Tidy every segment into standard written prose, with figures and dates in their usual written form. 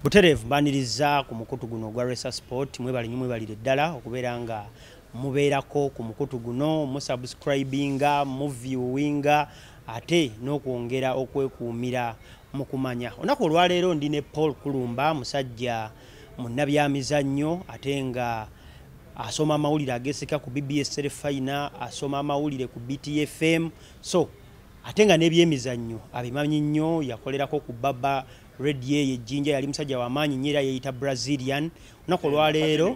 Buterevu mbaniriza ku mukutu guno gwa Resa Sport mwebalire ddala okubeera nga mubeerako ku mukutu guno musubscribinga muviewinga ate n'okwongera okwekuumira mu kumanya. Olunaku olwaleero ndi ne Paul Kulumba musajja munnabyamizannyo ate nga asoma amawulire ageseka ku BBS Terefayina, asoma amawulire ku BTFM, so ate nga n'ebyemizannyo abimanyi nnyo. Yakolerako ku Baba Radio Jinja, yali musajja w'amaanyi nnyo era yeeyita Brazilian. Olunaku olwaleero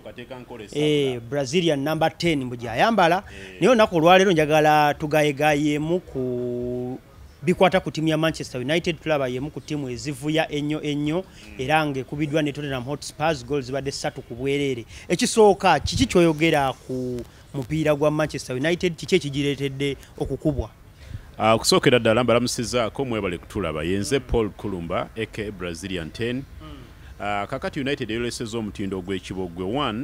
Brazilian number 10 mbuja ayambala. Naye olunaku olwaleero njagala tugayegayemu ku bikwata ku timu ya Manchester United. Tulaba yemu ku timu ezivuya ennyo era ng'ekubiddwa ne Tottenham Hotspurs goals zibadde 3 ku bwereere. Ekisooka kiki kyoyogera ku mupiira gwa Manchester United, kiki ekigireetedde okukubwa? Okusookera ddala mbalamusizaako mwebale kutulaba. Yenze Paul Kulumba aka Brazilian 10. Kakati United yolesezza omutindo gw'ekibogwe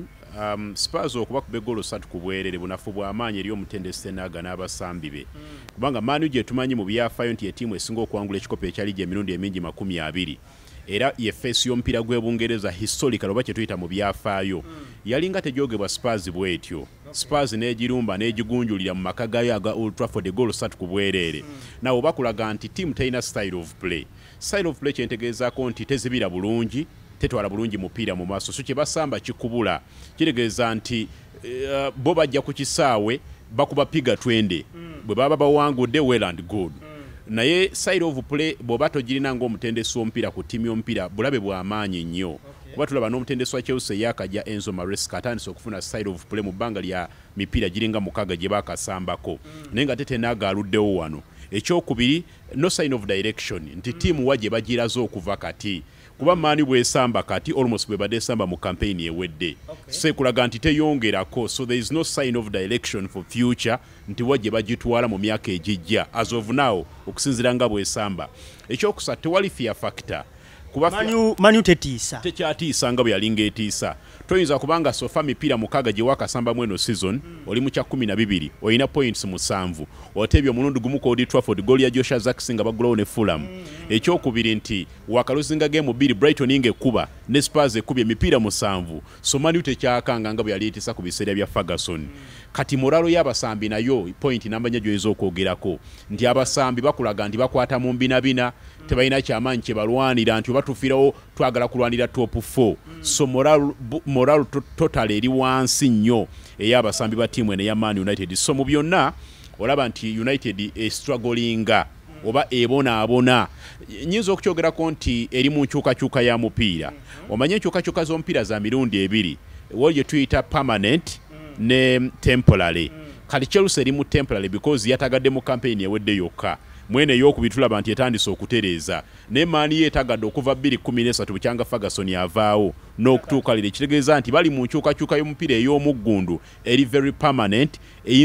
1. Spurs okuba ku begolo 3 ku bwereere bunafu bw'amaanyi eri omutendesi Senaga n'abasambi be. Kubanga Manu gye tumanyi mu byafaayo nti etiimu esinga okwangula ekikopo ekyali gye emirundi emingi 20. Era ye face y'omupiira gw'Ebungereza historical oba kye tuyita mu byafaayo. Yalinga tegyogebwa Spurs bw'etyo. Spurs n'egirumba n'egigunjulira mu maka gayo aga Old Trafford egolo 3 ku bwereere. Nawe bakulaga nti tiimu terina style of play. Style of play kyentegeezaako nti tezibira bulungi, tetwala bulungi mupiira mu maaso. So kye basamba kikubula. Kitegeeza nti bo bajja ku kisaawe bakuba piga twende. Bwe baba bawangudde well and good. Naye side of play boba togirina ng'omutendesi w'omupiira ku ttiimu y'omupiira bulabe bw'amaanyi nnyo. Kuba tulaba n'omutendesi wa Chelsea yakajja Enzo Maresca atandise okufuna side of play mu bbanga lya mipiira giringa mukaga gye baakasambako. Naye nga tete naagaluddewo wano. Ekyokubiri, no sign of direction nti ttiimu wa gye bagiraze okuva kati. Kuba Mani bw'esamba kati almost bwe badde esamba mu campaign ewedde. Sekulaga nti teyongerako, so there is no sign of direction for future nti wa gye bagitwala mu myaka egijja. As of now okusinziira nga bw'esamba. Ekyokusatu tewali fear factor. Manu tetiisa. Tekyatiisa nga bwe yalinga etiisa. Toyinza kubanga sofa mipiira mukaga gye wakasamba mweno season oli mu kya 12 olina points 7 otebye omulundi gumu ku Old Trafford goal ya Joshua Zirkzee nga bagulawo ne Fulham. Ekyokubiri nti wakaluzinga game 2 Brighton ng'ekuba ne Spurs ekubye emipiira 7. So Manu tekyakanga nga bwe yali etiisa ku biseera bya Ferguson. Kati moralo y'abasambi nayo point nambanya gyoyeza okwogerako nti abasambi bakulaga nti bakwata mu mbinabina tebalina kyamaanyi kye balwanira nti batufiirawo twagala kulwanira top 4. So moral total eri wansi nnyo ey'abasambi ba tiimu eno eya Man United. So mu byonna olaba nti United strugglinga oba ebonaabona. Nyinza okukyogerako nti eri mu nkyukakyuka ya mupiira. Omanye enkyukakyuka z'omupiira za mirundi ebiri wali gye tuyita permanent ne temporary. Kati Chelsea eri mu temporary because yatagadde mu campaign ewedde yokka. Mwene y'okubitulaba nti etandise okutereeza. Ne Mani yeetagadde okuva 2013 bukyanga Ferguson yavaawo n'okutuuka lero. Ekitegeeza nti bali mu nkyukakyuka y'omupiira ey'omuggundu eri very permanent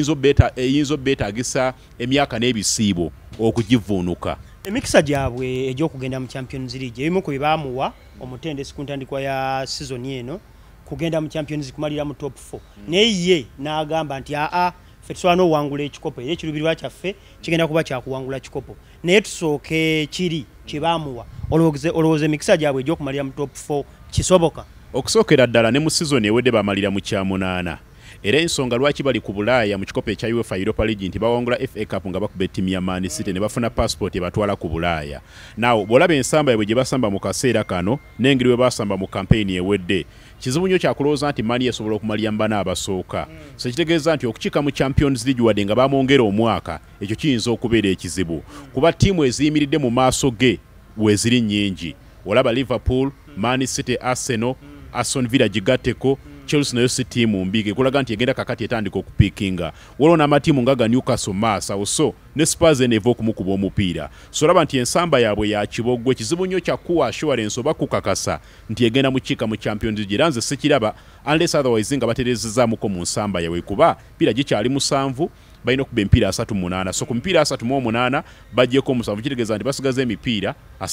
eyinza obbeetaagisa emyaka n'ebisiibo okugivuunuka. Emikisa gyabwe egy'okugenda mu Champions League ebimu ku bye baamuwa omutendesi ku ntandikwa ya season eno kugenda mu Champions League kumalira mu top 4. Naye ye n'agamba nti ffe tusobola n'owangula ekikopo era ekiruubirirwa kyaffe kigenda kuba kyakuwangula kikopo. Naye tusooke kiri kye baamuwa olowooza emikisa gyabwe egy'okumalira mu top 4 kisoboka? Okusookera ddala ne mu season ewedde bamalira mu kya 8. Era ensonga lwaki bali ku Bulaaya mu kikopo ekya UEFA Europa League nti bawangula FA Cup nga bakuba ettiimu ya Man City ne bafuna passport ebatwala ku Bulaaya. Nawo bw'olaba ensamba yabwe gye basamba mu kaseera kano n'engeri bwe basamba mu campaign ewedde, kizibu nnyo kyakulowooza nti Mani esobola okumalira mbana abasooka. So kitegeeza nti okukika mu Champions League wadde nga bamwongera omwaka ekyo kiyinza okubeera ekizibu. Kuba ttiimu eziyimiridde mu maaso ge weeziri nnyingi. Olaba Liverpool, Man City, Arsenal, Aston Villa gigatteko, Chelsea nayo si tiimu mbi ekulaga nti egenda kakati etandika okupiikinga. Waliwo n'amatiimu nga ga Newcastle Maasa so ne Spurs eva okumukuba omupiira. So olaba nti ensamba yaabwe ya kibogwe kizibu nnyo kyakuwa assurance oba kukakasa nti egenda mukiika mu Champions League. Era nze sikiraba unless otherwise nga batereezezaamuko mu nsamba yaabwe kuba mpira gikyali 7 balina okuba emipiira 38. So ku mipiira 38 bajjeko 7 kitegeeza nti basigaza emipiira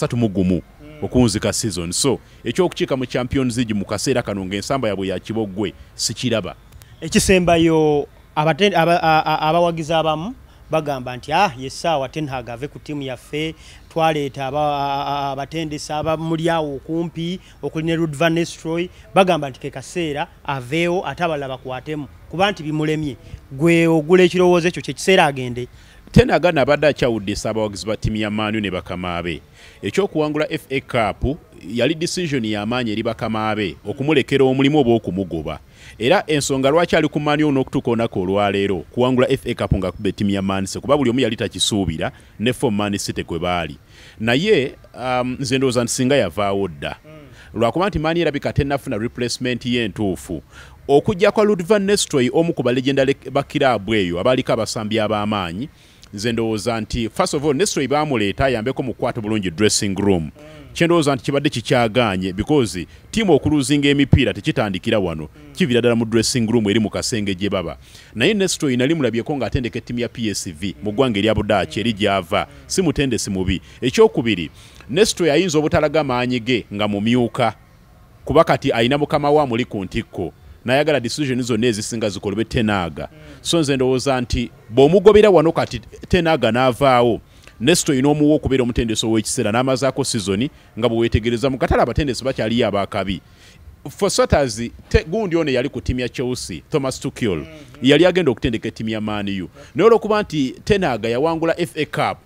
31 okunzika season. So ekyokukiika mu Champions League mu kaseera kano ng'ensamba yabwe ya kibogwe sikiraba. Ekisembayo abawagizi abamu bagamba nti yesaawa Ten Hag ave ku tiimu yaffe twaleeta abatendesa abamulyawo okumpi okuli ne Ruud van Nistelrooy bagamba nti ke kaseera aveewo ate abalala bakwatemu kuba nti bimulemye gwe ogula ekirowoozo ekyo kyekiseera agende. Ten Hag nabadde akyawuddisa abawagizi ba ttiimu ya Man U ne bakama be ekyokuwangula FA Cup yali decision y'amaanyi eri bakama be okumulekera omulimu oba okumugoba era ensonga lwaki ali ku Man U n'okutuuka olunaku olwaleero kuwangula FA Cup nga kuba ettiimu ya Man City kuba buli omu yali takisuubira ne fo Man City kwe baali naye nze ndowooza nti singa yavaawo dda lwakuba nti Man U erabika tennafuna replacement y'entuufu okujja kwa Ruud van Nistelrooy omu ku balegenda ba kiraabu eyo abaaliko abasambi ab'amaanyi nze ndowooza nti first of all Nistelrooy baamuleeta ayambeko mu kukwata bulungi dressing room kyendowooza nti kibadde kikyagaanye because tiimu okuluzinga emipiira tekitandikira wano kivira ddala mu dressing room eri mu kasenge gye baba naye Nistelrooy nali mulabyeko ng'atendeka ettiimu ya PSV mu ggwanga erya Budaaki eri gy'ava si mutendesi mubi. Ekyokubiri Nistelrooy ayinza obutalaga maanyi ge nga mumyuka kuba kati ayina mukama wa muli ku ntikko nayagala decision zonna ezisinga zikolebwe Ten Hag so nze ndowooza nti bw'omugobera wano kati Ten Hag n'avaawo Nistelrooy n'omuwa okubeera omutendesi ow'ekiseera n'amazaako sizoni nga bwe weetegereza mu katale abatendesi bakyaliyo abakabi for starters gundi ono yali ku ttiimu ya Chelsea Thomas Tuchel yali agenda okutendeka ettiimu ya Man U naye olw'okuba nti Ten Hag yawangula FA Cup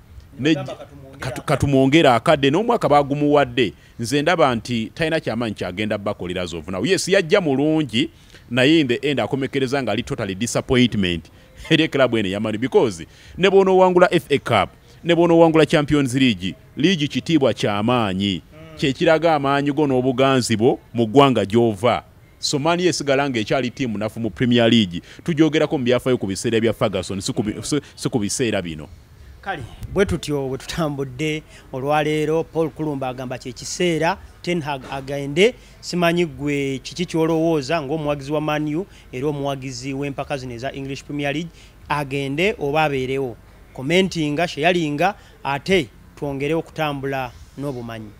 katumwongera akadde n'omwaka baagumuwadde nze ndaba nti talina kyamaanyi kyagenda bakolera zovuna yes yajja mulungi naye in the end akomekereza nga ali totally disappointment eri club ene ya Man U because ne bono wangula FA Cup ne bono wangula Champions League kitiibwa kyamaanyi kyekiraga amaanyi go n'obuganzi bwo mu ggwanga gy'ova so Man U esigala ng'ekyali ttiimu nafu mu Premier League tujoogerako mu byafaayo ku biseera bya Ferguson si ku biseera bino. Kale bwe tutyo bwe tutambudde olwaleero Paul Kulumba agamba kyekiseera Ten Hag agende simanyi gwe kiki kyolowooza ng'omuwagizi wa Man U era omuwagizi w'empaka zino eza English Premier League agende oba abeerewo commentinga sheyalinga ate twongere okutambula n'obumanyi.